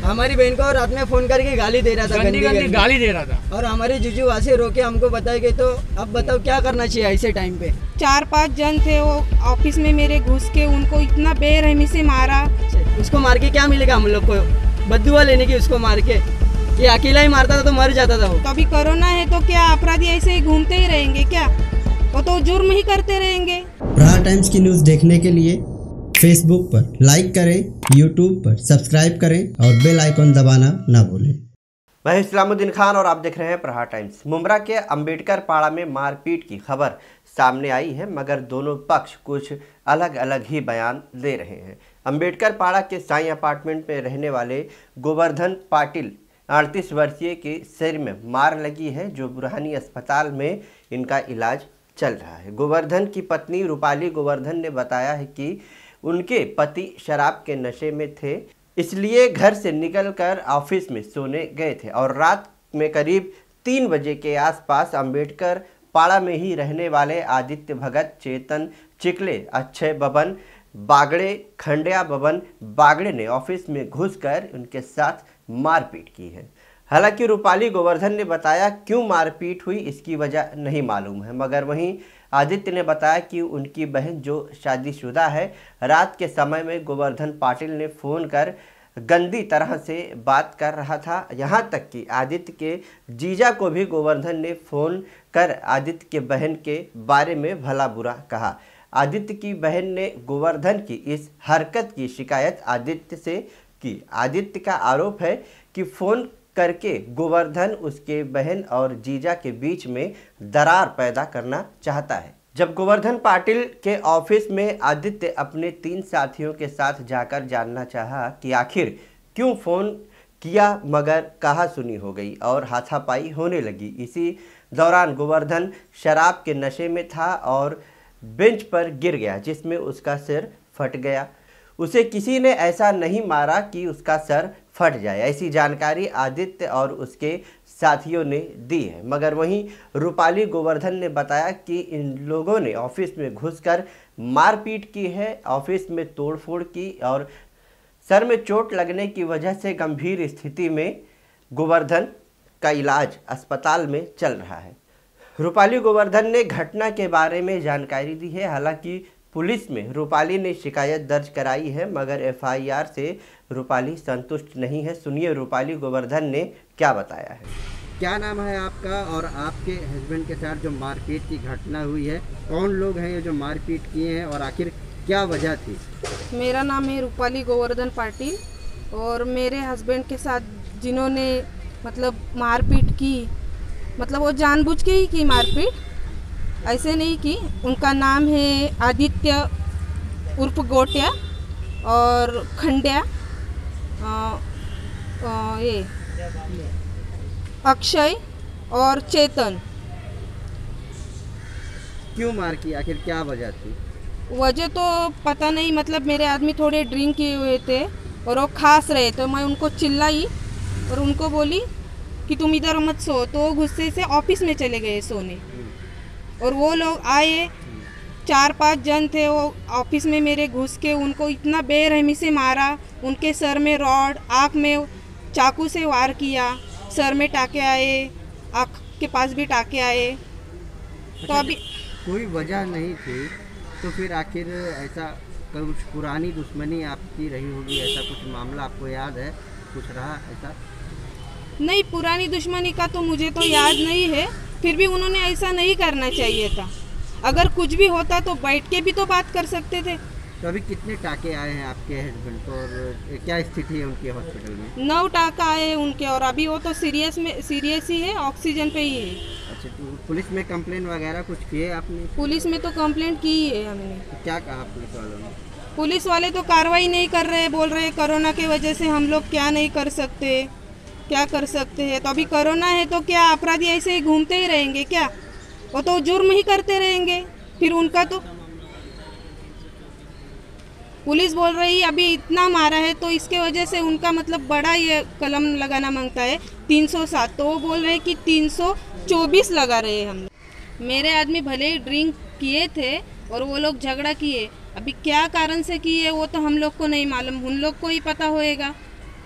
हमारी बहन को रात में फोन करके गाली दे रहा था, गंदी गाली दे रहा था। और हमारे जीजू वहाँ से रोके हमको बताए गए। तो अब बताओ क्या करना चाहिए ऐसे टाइम पे। 4-5 जन थे वो ऑफिस में मेरे घुस के, उनको इतना बेरहमी से मारा। उसको मार के क्या मिलेगा हम लोग को? बददुआ लेने की उसको मार के? ये अकेला ही मारता था तो मर जाता था वो। तो अभी कोरोना है तो क्या अपराधी ऐसे ही घूमते ही रहेंगे क्या? वो तो जुर्म ही करते रहेंगे। प्रहार टाइम्स की न्यूज़ देखने के लिए फेसबुक पर लाइक करें, यूट्यूब पर सब्सक्राइब करें और बेल आइकन दबाना ना भूलें। मैं इस्लामुद्दीन खान और आप देख रहे हैं प्रहार टाइम्स। मुमरा के अंबेडकर पाड़ा में मारपीट की खबर सामने आई है, मगर दोनों पक्ष कुछ अलग अलग ही बयान दे रहे हैं। अंबेडकर पाड़ा के साई अपार्टमेंट में रहने वाले गोवर्धन पाटिल 38 वर्षीय के सिर में मार लगी है, जो बुरहानी अस्पताल में इनका इलाज चल रहा है। गोवर्धन की पत्नी रूपाली गोवर्धन ने बताया है कि उनके पति शराब के नशे में थे, इसलिए घर से निकलकर ऑफिस में सोने गए थे और रात में करीब 3 बजे के आसपास अंबेडकर पाड़ा में ही रहने वाले आदित्य भगत, चेतन चिकले, अक्षय बबन बागड़े, खंडिया बबन बागड़े ने ऑफिस में घुसकर उनके साथ मारपीट की है। हालांकि रूपाली गोवर्धन ने बताया क्यों मारपीट हुई इसकी वजह नहीं मालूम है, मगर वहीं आदित्य ने बताया कि उनकी बहन जो शादीशुदा है, रात के समय में गोवर्धन पाटिल ने फ़ोन कर गंदी तरह से बात कर रहा था। यहाँ तक कि आदित्य के जीजा को भी गोवर्धन ने फ़ोन कर आदित्य के बहन के बारे में भला बुरा कहा। आदित्य की बहन ने गोवर्धन की इस हरकत की शिकायत आदित्य से की। आदित्य का आरोप है कि फ़ोन करके गोवर्धन उसके बहन और जीजा के बीच में दरार पैदा करना चाहता है। जब गोवर्धन पाटिल के ऑफिस में आदित्य अपने 3 साथियों के साथ जाकर जानना चाहा कि आखिर क्यों फ़ोन किया, मगर कहा सुनी हो गई और हाथापाई होने लगी। इसी दौरान गोवर्धन शराब के नशे में था और बेंच पर गिर गया, जिसमें उसका सिर फट गया। उसे किसी ने ऐसा नहीं मारा कि उसका सर फट जाए, ऐसी जानकारी आदित्य और उसके साथियों ने दी है। मगर वहीं रूपाली गोवर्धन ने बताया कि इन लोगों ने ऑफिस में घुसकर मारपीट की है, ऑफिस में तोड़फोड़ की और सर में चोट लगने की वजह से गंभीर स्थिति में गोवर्धन का इलाज अस्पताल में चल रहा है। रूपाली गोवर्धन ने घटना के बारे में जानकारी दी है। हालांकि पुलिस में रूपाली ने शिकायत दर्ज कराई है, मगर एफआईआर से रूपाली संतुष्ट नहीं है। सुनिए रूपाली गोवर्धन ने क्या बताया है। क्या नाम है आपका और आपके हस्बैंड के साथ जो मारपीट की घटना हुई है, कौन लोग हैं ये जो मारपीट किए हैं और आखिर क्या वजह थी? मेरा नाम है रूपाली गोवर्धन पाटिल और मेरे हस्बैंड के साथ जिन्होंने मतलब मारपीट की, मतलब वो जानबूझ के ही की मारपीट, ऐसे नहीं की। उनका नाम है आदित्य उर्फ गोटिया और खंडिया, ये अक्षय और चेतन। क्यों मार की, आखिर क्या वजह थी? वजह तो पता नहीं, मतलब मेरे आदमी थोड़े ड्रिंक किए हुए थे और वो खास रहे, तो मैं उनको चिल्लाई और उनको बोली कि तुम इधर मत सो, तो वो गुस्से से ऑफिस में चले गए सोने। और वो लोग आए, 4-5 जन थे, वो ऑफिस में मेरे घुस के उनको इतना बेरहमी से मारा। उनके सर में रॉड, आँख में चाकू से वार किया, सर में टाके आए, आँख के पास भी टाके आए। तो अभी कोई वजह नहीं थी, तो फिर आखिर ऐसा कुछ पुरानी दुश्मनी आपकी रही होगी, ऐसा कुछ मामला आपको याद है? कुछ रहा ऐसा? नहीं, पुरानी दुश्मनी का तो मुझे तो याद नहीं है, फिर भी उन्होंने ऐसा नहीं करना चाहिए था। अगर कुछ भी होता तो बैठ के भी तो बात कर सकते थे। तो अभी कितने टाके आए हैं आपके हस्बैंड को और क्या स्थिति है उनके हॉस्पिटल में? 9 टाका आए हैं उनके और अभी वो तो सीरियस ही है, ऑक्सीजन पे ही है। अच्छा, तो पुलिस में कंप्लेंट वगैरह कुछ किए आपने? पुलिस में तो कंप्लेंट की है हमने। तो क्या कहा पुलिस वालों ने? पुलिस वाले तो कार्रवाई नहीं कर रहे, बोल रहे कोरोना की वजह से हम लोग क्या नहीं कर सकते, क्या कर सकते हैं। तो अभी कोरोना है तो क्या अपराधी ऐसे ही घूमते ही रहेंगे क्या? वो तो जुर्म ही करते रहेंगे। फिर उनका तो पुलिस बोल रही अभी इतना मारा है तो इसके वजह से उनका मतलब बड़ा ये कलम लगाना मांगता है 307, तो वो बोल रहे कि 324 लगा रहे हैं हम। मेरे आदमी भले ही ड्रिंक किए थे और वो लोग झगड़ा किए, अभी क्या कारण से किए वो तो हम लोग को नहीं मालूम, उन लोग को ही पता होएगा।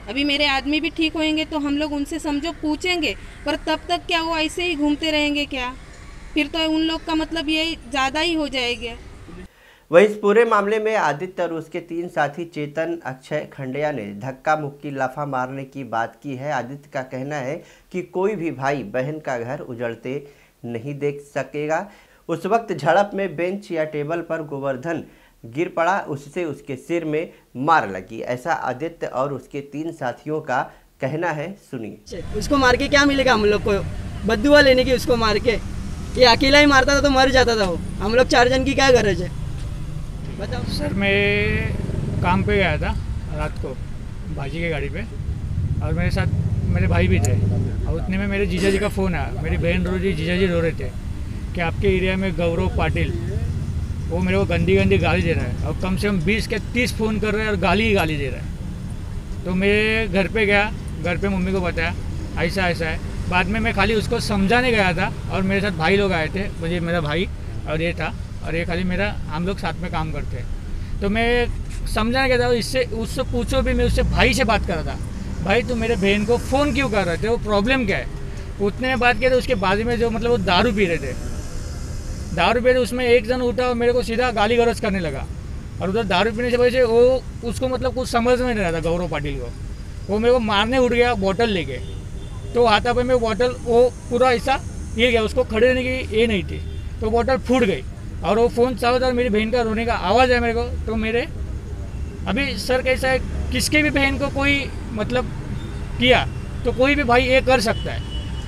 अभी मेरे आदमी भी ठीक होंगे तो हम लोग उनसे समझो पूछेंगे, पर तब तक क्या वो ऐसे ही घूमते रहेंगे क्या? फिर तो उन लोग का मतलब ये ज़्यादा ही हो जाएगा। वहीं इस पूरे मामले में आदित्य और उसके 3 साथी चेतन, अक्षय, खंडिया ने धक्का मुक्की लाफा मारने की बात की है। आदित्य का कहना है कि कोई भी भाई बहन का घर उजड़ते नहीं देख सकेगा। उस वक्त झड़प में बेंच या टेबल पर गोवर्धन गिर पड़ा, उससे उसके सिर में मार लगी, ऐसा आदित्य और उसके 3 साथियों का कहना है। सुनिए। उसको मार के क्या मिलेगा हम लोग को? बद्दुआ लेने की उसको मार के? ये अकेला ही मारता था तो मर जाता था वो। हम लोग 4 जन की क्या गरज है बताओ। सर मैं काम पे गया था रात को भाजी की गाड़ी पे, और मेरे साथ मेरे भाई भी थे, और उतने में मेरे जीजा जी का फ़ोन आया। मेरी बहन रो रही, जीजा जी रो रहे थे कि आपके एरिया में गौरव पाटिल वो मेरे को गंदी गंदी गाली दे रहा है, और कम से कम 20 के 30 फ़ोन कर रहे हैं और गाली ही गाली दे रहा है। तो मैं घर पे गया, घर पे मम्मी को बताया ऐसा ऐसा है। बाद में मैं खाली उसको समझाने गया था, और मेरे साथ भाई लोग आए थे, मुझे मेरा भाई और ये था, और ये खाली मेरा, हम लोग साथ में काम करते हैं। तो मैं समझाने गया था, इससे उससे पूछो भी, मैं उससे भाई से बात कर रहा था, भाई तू मेरे बहन को फ़ोन क्यों कर रहे थे, वो प्रॉब्लम क्या है? उतने में बात किया तो उसके बाजू में जो मतलब वो दारू पी रहे थे, दारू पी रहे, उसमें एक जन उठा और मेरे को सीधा गाली गलौज करने लगा। और उधर दारू पीने से वजह से वो उसको मतलब कुछ समझ में नहीं रहा था गौरव पाटिल को, वो मेरे को मारने उठ गया बॉटल लेके। तो हाथा पे में बॉटल वो पूरा ऐसा गिर गया, उसको खड़े रहने की ये नहीं थी, तो बॉटल फूट गई, और वो फ़ोन चालू था, मेरी बहन का रोने का आवाज़ है मेरे को। तो मेरे अभी सर कैसा है, किसके भी बहन को कोई मतलब किया तो कोई भी भाई ये कर सकता है।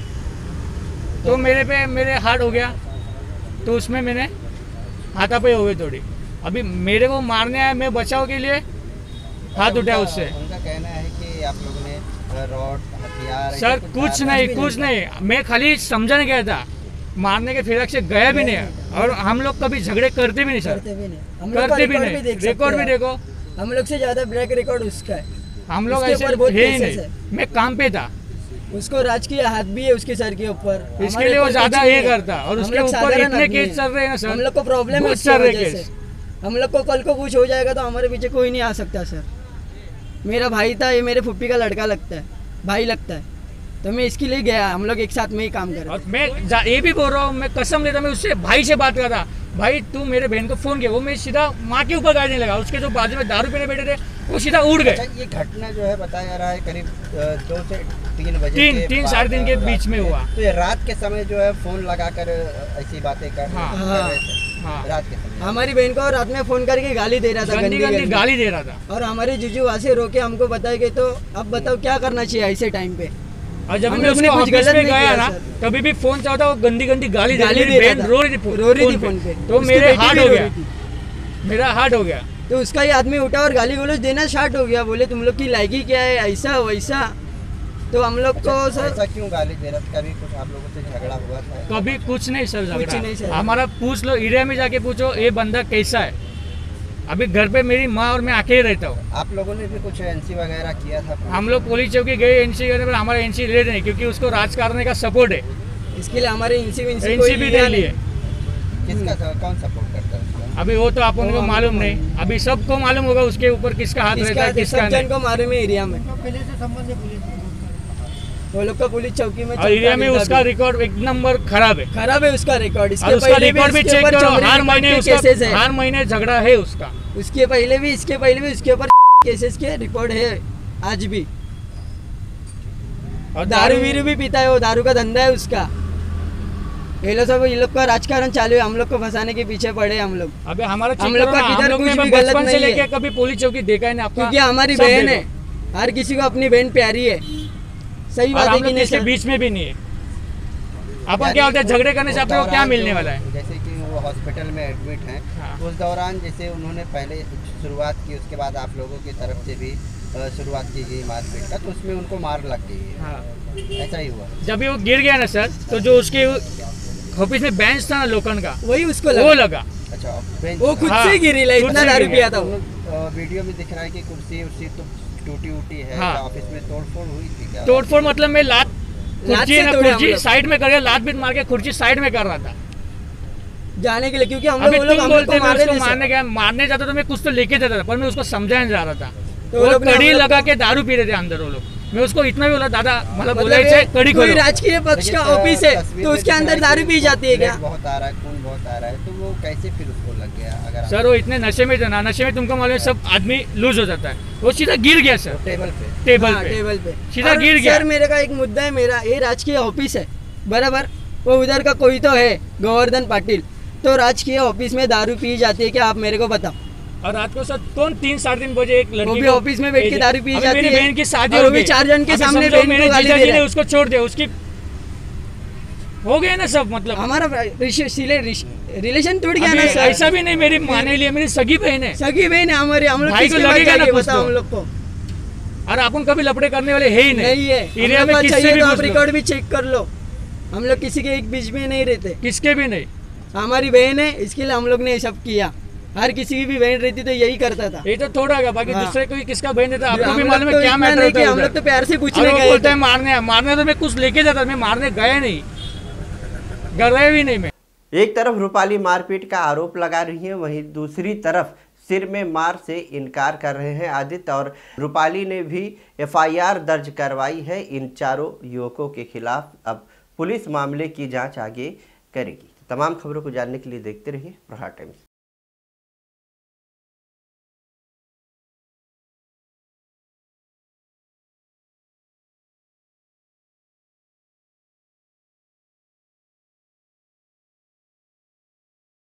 तो मेरे हार्ट हो गया, तो उसमें मैंने हाथापाई हो गई थोड़ी। अभी मेरे को मारने आया, मैं बचाव के लिए हाथ उठाया उससे। उनका कहना है कि आप लोगों ने रॉड, हथियार, सर कुछ नहीं, मैं खाली समझाने गया था, मारने के फिराक से गया भी नहीं, और हम लोग कभी झगड़े करते भी नहीं सर, करते भी नहीं। रिकॉर्ड भी देखो, हम लोग से ज्यादा ब्लैक रिकॉर्ड उसका है। हम लोग ऐसे है ही नहीं। मैं काम पे था, उसको राजकीय हाथ भी है उसके सर के ऊपर, इसके लिए वो ज्यादा ये करता, और उसके ऊपर इतने केस चल रहे हैं सर, हम लोग को प्रॉब्लम है चल रहे केस। हम लोग को कल को कुछ हो जाएगा तो हमारे पीछे कोई नहीं आ सकता सर। मेरा भाई था, ये मेरे फुप्पी का लड़का लगता है, भाई लगता है, तो मैं इसके लिए गया, हम लोग एक साथ में ही काम कर रहे। और मैं ये भी बोल रहा हूँ, मैं कसम लेता, मैं उससे भाई से बात कर रहा, भाई तू मेरे बहन को फ़ोन किया, वो मैं सीधा माँ के ऊपर गाड़ने लगा, उसके जो बाजू में दारू पीने बैठे थे वो सीधा उड़ गए। अच्छा, ये घटना जो है बताया जा रहा है करीब 2 से 3 बजे, 3 साढ़े 3 के बीच में हुआ। तो ये रात के समय जो है फ़ोन लगाकर ऐसी बातें कर रहे थे। रात के समय हमारी बहन को रात में फ़ोन करके गाली दे रहा था, गंदी गाली दे रहा था, और हमारे जीजू वहाँ से रोके हमको बताएंगे। तो अब बताओ क्या करना चाहिए ऐसे टाइम पे? और जब मैं उसके ऑफिस में गया ना, कभी भी फोन चाहता वो गंदी गाली दे रही थी, रो रही थी फोन पे। तो मेरे हार्ट हो गया, तो उसका ही आदमी उठा और गाली गलौज देना स्टार्ट हो गया, बोले तुम लोग की लायकी क्या है, ऐसा वैसा। तो हम लोग को सर ऐसा क्यों गाली दे रहा था? कभी कुछ आप लोगों से झगड़ा हुआ था? कभी कुछ नहीं सर, कुछ नहीं सर। हमारा पूछ लो, एरिया में जाके पूछो ये बंदा कैसा है। अभी घर पे मेरी माँ और मैं अकेले रहता हूँ। आप लोगों ने भी कुछ एनसी वगैरह किया था? हम लोग पुलिस चौकी गए एनसी करने पर, हमारा एनसी ले नहीं, क्योंकि उसको राजकारण का सपोर्ट है, इसके लिए हमारे एनसी भी नहीं लिए। किसका कौन सपोर्ट करता है? अभी वो तो अपन को मालूम नहीं, अभी सबको मालूम होगा उसके ऊपर किसका हाथ रहता है, किसका नहीं। को मालूम है एरिया में, वो लोग का पुलिस चौकी में, और एरिया में उसका रिकॉर्ड एक नंबर खराब है उसका रिकॉर्ड। उसका रिकॉर्ड भी चेक करो, हर महीने झगड़ा है उसका, उसके पहले भी उसके ऊपर केसेस के रिकॉर्ड है आज भी। और दारू वीरू भी पीता है, वो दारू का धंधा है उसका। ये लोग का राजकारण चालू है, हम लोग को फंसाने के पीछे पड़े हम लोग। अबे हमारा हम लोग का किधर कुछ भी गलत नहीं है, कभी पुलिस चौकी देखा है ना, क्योंकि हमारी बहन है, हर किसी को अपनी बहन प्यारी है। सही बात है कि नहीं? इसके बीच में भी नहीं है। अपन क्या होता है, झगड़े करने से आपको क्या मिलने वाला है? जैसे कि वो हॉस्पिटल में एडमिट हैं, उस दौरान जैसे उन्होंने पहले शुरुआत की, उसके बाद आप लोगों की तरफ से भी शुरुआत की गई मारपीट का, तो उसमें उनको मार लग गई है। हाँ। ऐसा ही हुआ। जब वो गिर गया ना सर, तो जो उसके ऑफिस में बेंच था ना लोखंड का, वही उसको लगा। अच्छा, वो खुद से गिरी, इतना दारू पिया था वो। वीडियो में दिख रहा है कि कुर्सी तो टूटी है। हाँ। ऑफिस में तोड़फोड़ हुई थी क्या? तोड़फोड़ मतलब मैं कुर्सी साइड में करके लात बीत मार के कुर्सी साइड में कर रहा था जाने के लिए, क्योंकि हम लोग बोलते हैं उसको मारने जाता तो मैं कुछ तो लेके जाता था, पर मैं उसको समझाने जा रहा था। तो वो लोग ने कड़ी हम लोग- लगा के दारू पी रहे थे अंदर वो लोग। मैं उसको इतना भी बोला दादा मतलब मतलब बोलायचे ये कड़ी कोई खोलो। राजकीय पक्ष का ऑफिस है तो उसके अंदर दारू पी जाती है क्या? बहुत आ रहा है, खून बहुत आ रहा है, तो वो कैसे फिर उसको लग गया? अगर आप सर वो इतने नशे में थे ना, नशे में तुमको मालूम है सब आदमी लूज हो जाता है, वो सीधा गिर गया सर टेबल पे टेबल हाँ, पे। टेबल पे सीधा और गिर गया। सर मेरे का एक मुद्दा है, मेरा ये राजकीय ऑफिस है बराबर, वो उधर का कोई तो है गोवर्धन पाटिल, तो राजकीय ऑफिस में दारू पी जाती है क्या? आप मेरे को बताओ। और रात को सर 3-3:30 बजे एक लड़की वो भी को ऑफिस में बैठ के दारू पी अभी जाती मेरी है बहन की शादी और हो वो भी गई। 4 जन के अभी सामने समझो बहन मेरे को गाली जीजा दे जी ने रहा है। उसको छोड़ दिया, उसकी हो गया ना सब मतलब। हमारा रिलेशन टूट गया ना अभी सर। ऐसा भी नहीं मेरी माने लिए, मेरी सगी बहन है सगी बहन है हमारी, हम लोग भाई को किसके पास लगेगा ना जाएंगे कुछ बताओ तो। हम लोग को? और अपन कभी लपड़े करने वाले है ही नहीं है, एरिया हम में लोग को किससे चाहिए भी तो आप पूछ लो। रिकॉर्ड भी चेक कर लो, हम लोग किसी के एक बीच में नहीं रहते, किसके भी नहीं। हमारी बहन है इसके लिए हम लोग ने ये सब किया। हर किसी की भी बहन रहती तो यही करता था। ये तो थोड़ा है, बाकी हाँ। दूसरे कोई किसका बहन है तो आपको हम भी लोग मालूम तो है क्या इतना मैटर नहीं होता किया, है हम लोग उधर। तो प्यार से और पूछने वो गए बोलता थे। है मारने तो मैं कुछ लेके जाता, मैं मारने गया नहीं, गया भी नहीं मैं। एक तरफ रूपाली मारपीट का आरोप लगा रही है, वहीं दूसरी तरफ सिर में मार से इनकार कर रहे हैं आदित्य, और रूपाली ने भी एफआईआर दर्ज करवाई है इन चारों युवकों के खिलाफ। अब पुलिस मामले की जांच आगे करेगी। तमाम खबरों को जानने के लिए देखते रहिए प्रहार टाइम्स।